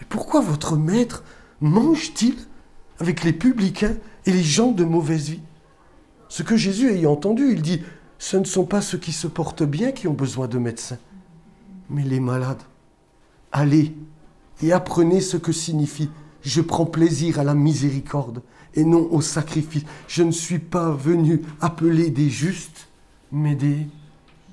Mais pourquoi votre maître mange-t-il avec les publicains et les gens de mauvaise vie? Ce que Jésus ayant entendu, il dit, ce ne sont pas ceux qui se portent bien qui ont besoin de médecins, mais les malades. Allez et apprenez ce que signifie « Je prends plaisir à la miséricorde et non au sacrifice. Je ne suis pas venu appeler des justes, mais des pécheurs. »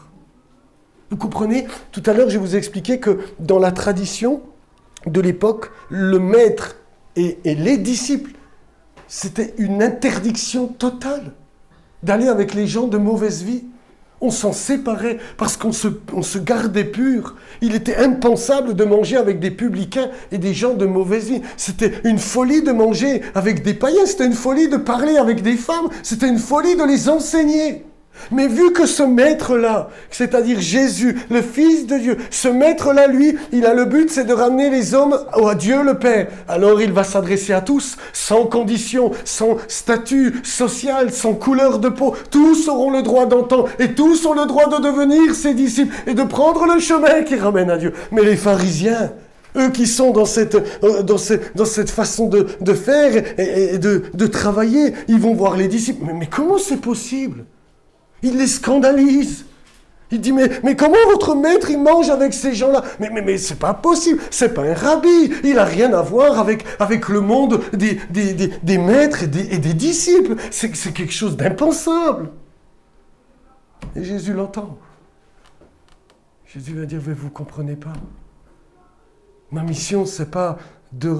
Vous comprenez? Tout à l'heure, je vous ai expliqué que dans la tradition de l'époque, le maître et les disciples, c'était une interdiction totale d'aller avec les gens de mauvaise vie. On s'en séparait parce qu'on se gardait pur. Il était impensable de manger avec des publicains et des gens de mauvaise vie. C'était une folie de manger avec des païens. C'était une folie de parler avec des femmes. C'était une folie de les enseigner. Mais vu que ce maître-là, c'est-à-dire Jésus, le Fils de Dieu, ce maître-là, lui, il a le but, c'est de ramener les hommes à Dieu le Père. Alors il va s'adresser à tous, sans condition, sans statut social, sans couleur de peau. Tous auront le droit d'entendre et tous ont le droit de devenir ses disciples et de prendre le chemin qui ramène à Dieu. Mais les pharisiens, eux qui sont dans cette façon de faire et de travailler, ils vont voir les disciples. Mais comment c'est possible ? Il les scandalise. Il dit, mais comment votre maître, il mange avec ces gens-là? Mais c'est pas possible, c'est pas un rabbi. Il n'a rien à voir avec le monde des maîtres et des disciples. C'est quelque chose d'impensable. Et Jésus l'entend. Jésus va dire, mais vous ne comprenez pas. Ma mission, c'est pas de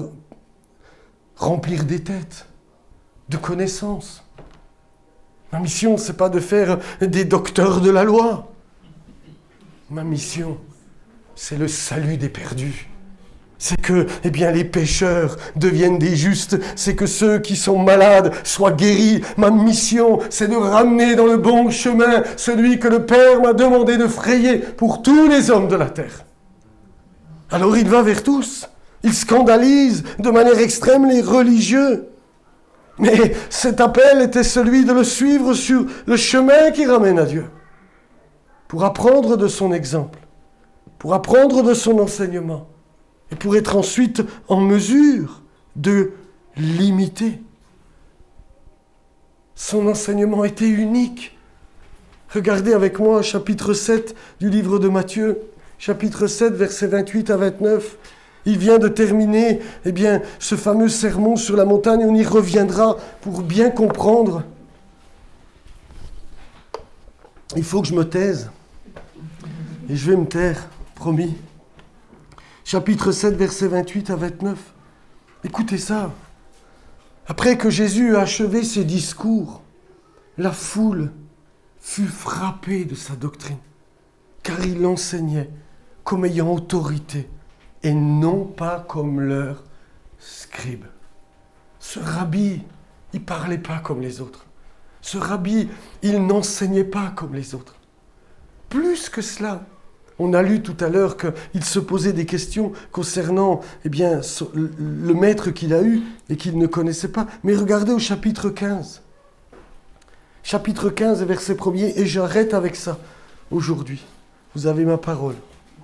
remplir des têtes, de connaissances. Ma mission, c'est pas de faire des docteurs de la loi. Ma mission, c'est le salut des perdus. C'est que, les pécheurs deviennent des justes. C'est que ceux qui sont malades soient guéris. Ma mission, c'est de ramener dans le bon chemin celui que le Père m'a demandé de frayer pour tous les hommes de la terre. Alors il va vers tous. Il scandalise de manière extrême les religieux. Mais cet appel était celui de le suivre sur le chemin qui ramène à Dieu. Pour apprendre de son exemple, pour apprendre de son enseignement, et pour être ensuite en mesure de l'imiter. Son enseignement était unique. Regardez avec moi chapitre 7 du livre de Matthieu, chapitre 7, versets 28 à 29. Il vient de terminer ce fameux sermon sur la montagne. On y reviendra pour bien comprendre. Il faut que je me taise. Et je vais me taire, promis. Chapitre 7, versets 28 à 29. Écoutez ça. Après que Jésus a achevé ses discours, la foule fut frappée de sa doctrine, car il enseignait comme ayant autorité, et non pas comme leur scribe. Ce rabbi, il ne parlait pas comme les autres. Ce rabbi, il n'enseignait pas comme les autres. Plus que cela, on a lu tout à l'heure qu'il se posait des questions concernant le maître qu'il a eu et qu'il ne connaissait pas. Mais regardez au chapitre 15. Chapitre 15, verset 1er, et j'arrête avec ça aujourd'hui. Vous avez ma parole.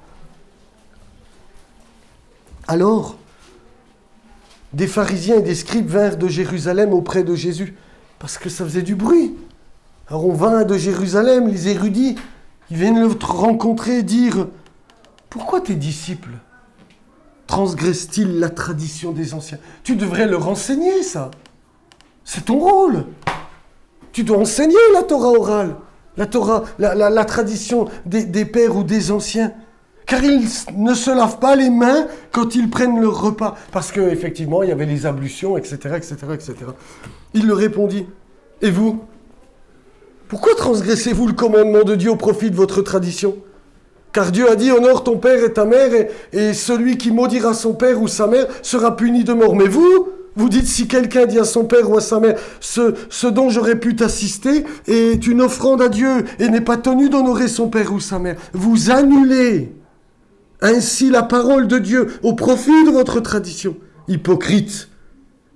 Alors, des pharisiens et des scribes vinrent de Jérusalem auprès de Jésus, parce que ça faisait du bruit. Alors on vint de Jérusalem, les érudits, ils viennent le rencontrer et dire « Pourquoi tes disciples transgressent-ils la tradition des anciens ?» Tu devrais leur enseigner ça. C'est ton rôle. Tu dois enseigner la Torah orale, la Torah, la tradition des pères ou des anciens. Car ils ne se lavent pas les mains quand ils prennent leur repas. Parce qu'effectivement, il y avait les ablutions, etc., etc., etc. Il leur répondit, « Et vous ? Pourquoi transgressez-vous le commandement de Dieu au profit de votre tradition ? Car Dieu a dit, honore ton père et ta mère, et celui qui maudira son père ou sa mère sera puni de mort. Mais vous dites, si quelqu'un dit à son père ou à sa mère, ce dont j'aurais pu t'assister est une offrande à Dieu, et n'est pas tenu d'honorer son père ou sa mère. Vous annulez ainsi la parole de Dieu au profit de votre tradition. Hypocrite.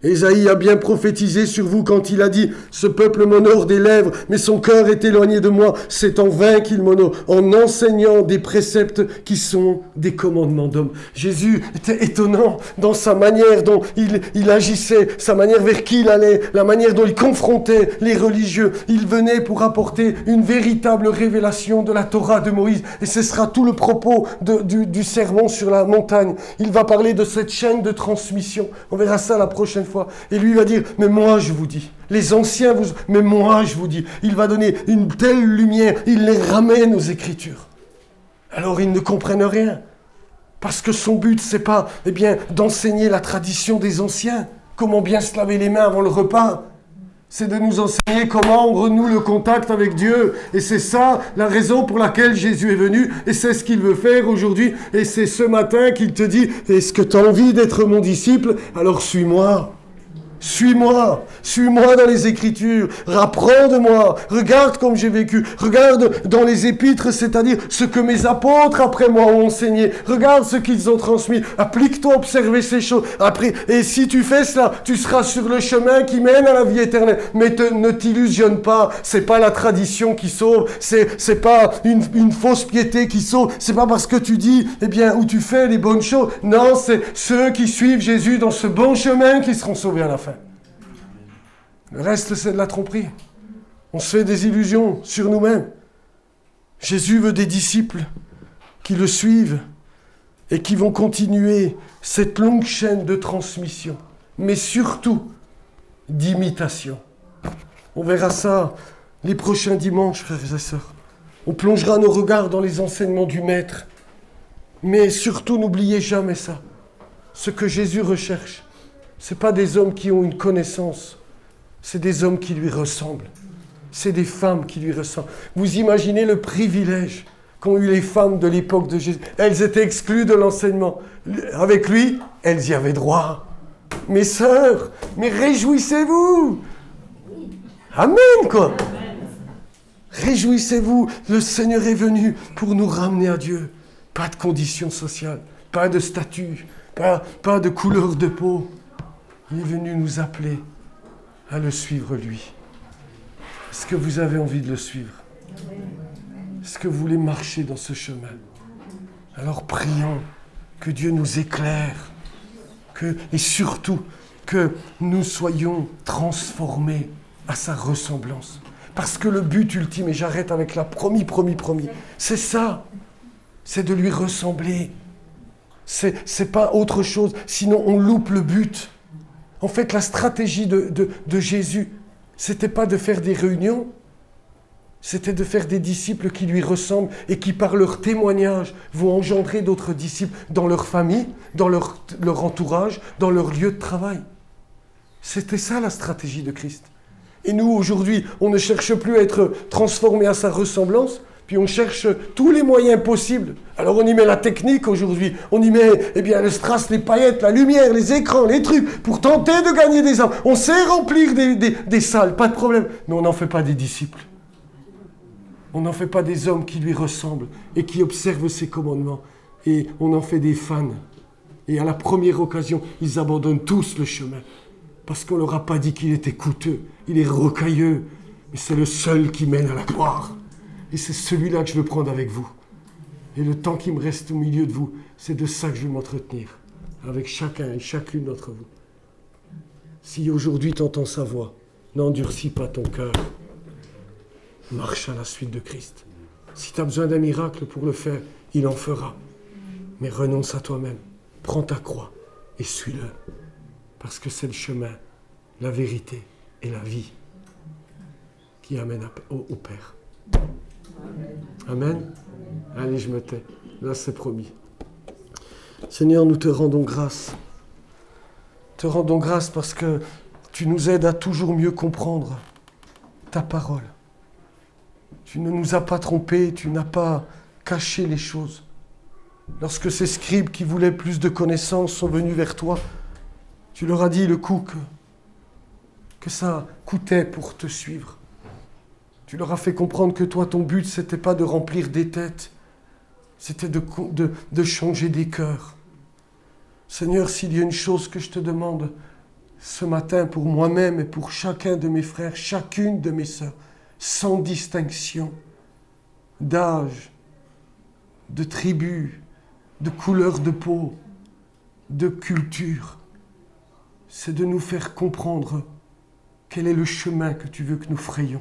Ésaïe a bien prophétisé sur vous quand il a dit « Ce peuple m'honore des lèvres, mais son cœur est éloigné de moi. C'est en vain qu'il m'honore, en enseignant des préceptes qui sont des commandements d'hommes. » Jésus était étonnant dans sa manière dont il agissait, sa manière vers qui il allait, la manière dont il confrontait les religieux. Il venait pour apporter une véritable révélation de la Torah de Moïse. Et ce sera tout le propos du sermon sur la montagne. Il va parler de cette chaîne de transmission. On verra ça la prochaine fois. Et lui va dire, mais moi je vous dis, les anciens vous... Mais moi je vous dis, il va donner une telle lumière, il les ramène aux Écritures. Alors ils ne comprennent rien. Parce que son but, c'est pas, d'enseigner la tradition des anciens. Comment bien se laver les mains avant le repas. C'est de nous enseigner comment on renoue le contact avec Dieu. Et c'est ça la raison pour laquelle Jésus est venu. Et c'est ce qu'il veut faire aujourd'hui. Et c'est ce matin qu'il te dit, est-ce que tu as envie d'être mon disciple? Alors suis-moi. Suis-moi dans les Écritures, apprends de moi, regarde comme j'ai vécu, regarde dans les épîtres, c'est-à-dire ce que mes apôtres après moi ont enseigné, regarde ce qu'ils ont transmis, applique-toi à observer ces choses, après, et si tu fais cela, tu seras sur le chemin qui mène à la vie éternelle, mais ne t'illusionne pas, c'est pas la tradition qui sauve, c'est pas une fausse piété qui sauve, c'est pas parce que tu dis, où tu fais les bonnes choses, non, c'est ceux qui suivent Jésus dans ce bon chemin qui seront sauvés à la fin. Le reste, c'est de la tromperie. On se fait des illusions sur nous-mêmes. Jésus veut des disciples qui le suivent et qui vont continuer cette longue chaîne de transmission, mais surtout d'imitation. On verra ça les prochains dimanches, frères et sœurs. On plongera nos regards dans les enseignements du Maître. Mais surtout, n'oubliez jamais ça. Ce que Jésus recherche, ce n'est pas des hommes qui ont une connaissance. C'est des hommes qui lui ressemblent. C'est des femmes qui lui ressemblent. Vous imaginez le privilège qu'ont eu les femmes de l'époque de Jésus. Elles étaient exclues de l'enseignement. Avec lui, elles y avaient droit. Mes sœurs, mais réjouissez-vous. Amen, quoi. Réjouissez-vous. Le Seigneur est venu pour nous ramener à Dieu. Pas de conditions sociales, pas de statut, pas de couleur de peau. Il est venu nous appeler à le suivre lui. Est-ce que vous avez envie de le suivre? Est-ce que vous voulez marcher dans ce chemin? Alors prions que Dieu nous éclaire et surtout que nous soyons transformés à sa ressemblance. Parce que le but ultime, et j'arrête avec la promis, c'est ça, c'est de lui ressembler. C'est pas autre chose, sinon on loupe le but. En fait, la stratégie de Jésus, c'était pas de faire des réunions, c'était de faire des disciples qui lui ressemblent et qui, par leur témoignage, vont engendrer d'autres disciples dans leur famille, dans leur entourage, dans leur lieu de travail. C'était ça la stratégie de Christ. Et nous, aujourd'hui, on ne cherche plus à être transformés à sa ressemblance, puis on cherche tous les moyens possibles. Alors on y met la technique aujourd'hui, on y met le strass, les paillettes, la lumière, les écrans, les trucs, pour tenter de gagner des âmes. On sait remplir des salles, pas de problème, mais on n'en fait pas des disciples. On n'en fait pas des hommes qui lui ressemblent et qui observent ses commandements. Et on en fait des fans. Et à la première occasion, ils abandonnent tous le chemin. Parce qu'on ne leur a pas dit qu'il était coûteux, il est rocailleux, mais c'est le seul qui mène à la gloire. Et c'est celui-là que je veux prendre avec vous. Et le temps qui me reste au milieu de vous, c'est de ça que je veux m'entretenir, avec chacun et chacune d'entre vous. Si aujourd'hui tu entends sa voix, n'endurcis pas ton cœur. Marche à la suite de Christ. Si tu as besoin d'un miracle pour le faire, il en fera. Mais renonce à toi-même, prends ta croix et suis-le. Parce que c'est le chemin, la vérité et la vie qui amènent au Père. Amen. Allez, je me tais. Là, c'est promis. Seigneur, nous te rendons grâce. Te rendons grâce parce que tu nous aides à toujours mieux comprendre ta parole. Tu ne nous as pas trompés, tu n'as pas caché les choses. Lorsque ces scribes qui voulaient plus de connaissances sont venus vers toi, tu leur as dit le coût que ça coûtait pour te suivre. Tu leur as fait comprendre que toi, ton but, c'était pas de remplir des têtes, c'était de changer des cœurs. Seigneur, s'il y a une chose que je te demande, ce matin pour moi-même et pour chacun de mes frères, chacune de mes sœurs, sans distinction d'âge, de tribu, de couleur de peau, de culture. C'est de nous faire comprendre quel est le chemin que tu veux que nous frayions.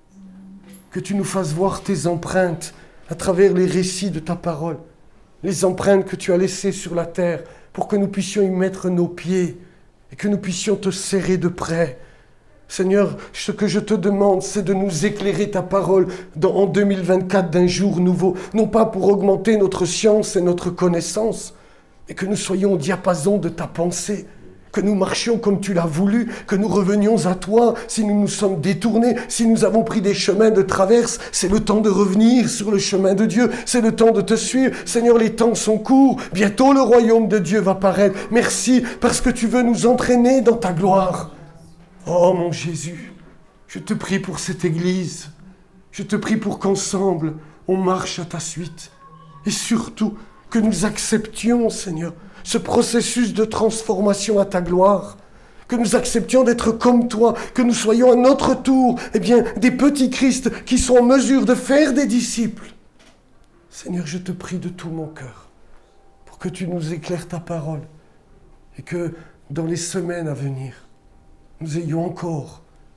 Que tu nous fasses voir tes empreintes à travers les récits de ta parole, les empreintes que tu as laissées sur la terre pour que nous puissions y mettre nos pieds et que nous puissions te serrer de près. Seigneur, ce que je te demande, c'est de nous éclairer ta parole en 2024 d'un jour nouveau, non pas pour augmenter notre science et notre connaissance, mais que nous soyons au diapason de ta pensée, que nous marchions comme tu l'as voulu, que nous revenions à toi. Si nous nous sommes détournés, si nous avons pris des chemins de traverse, c'est le temps de revenir sur le chemin de Dieu, c'est le temps de te suivre. Seigneur, les temps sont courts, bientôt le royaume de Dieu va paraître. Merci parce que tu veux nous entraîner dans ta gloire. Oh mon Jésus, je te prie pour cette Église, je te prie pour qu'ensemble on marche à ta suite et surtout que nous acceptions, Seigneur, ce processus de transformation à ta gloire, que nous acceptions d'être comme toi, que nous soyons à notre tour, des petits Christ qui sont en mesure de faire des disciples. Seigneur, je te prie de tout mon cœur pour que tu nous éclaires ta parole et que dans les semaines à venir, nous ayons encore,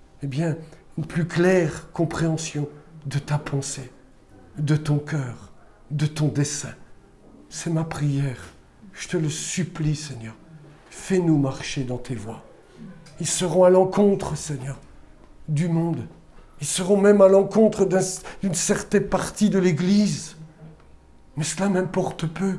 une plus claire compréhension de ta pensée, de ton cœur, de ton dessein. C'est ma prière. Je te le supplie, Seigneur. Fais-nous marcher dans tes voies. Ils seront à l'encontre, Seigneur, du monde. Ils seront même à l'encontre d'une certaine partie de l'Église. Mais cela m'importe peu.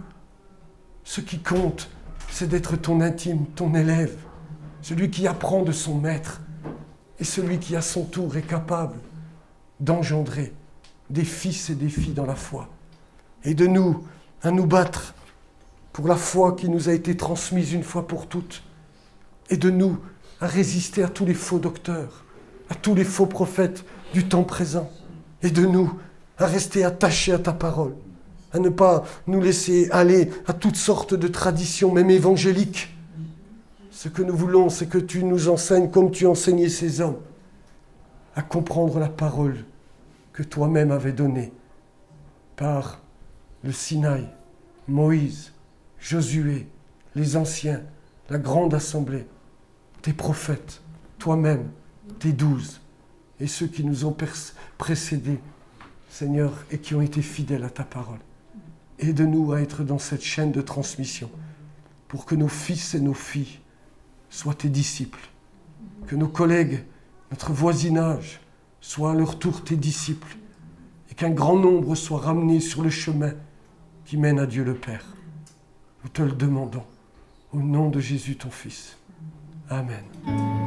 Ce qui compte, c'est d'être ton intime, ton élève, celui qui apprend de son maître et celui qui, à son tour, est capable d'engendrer des fils et des filles dans la foi. Et de nous, à nous battre pour la foi qui nous a été transmise une fois pour toutes, et de nous à résister à tous les faux docteurs, à tous les faux prophètes du temps présent, et de nous à rester attachés à ta parole, à ne pas nous laisser aller à toutes sortes de traditions, même évangéliques. Ce que nous voulons, c'est que tu nous enseignes comme tu enseignais ces hommes, à comprendre la parole que toi-même avais donnée par le Sinaï, Moïse, Josué, les anciens, la grande assemblée, tes prophètes, toi-même, tes 12, et ceux qui nous ont précédés, Seigneur, et qui ont été fidèles à ta parole. Aide-nous à être dans cette chaîne de transmission, pour que nos fils et nos filles soient tes disciples, que nos collègues, notre voisinage, soient à leur tour tes disciples, et qu'un grand nombre soit ramené sur le chemin qui mène à Dieu le Père. Nous te le demandons, au nom de Jésus ton Fils. Amen.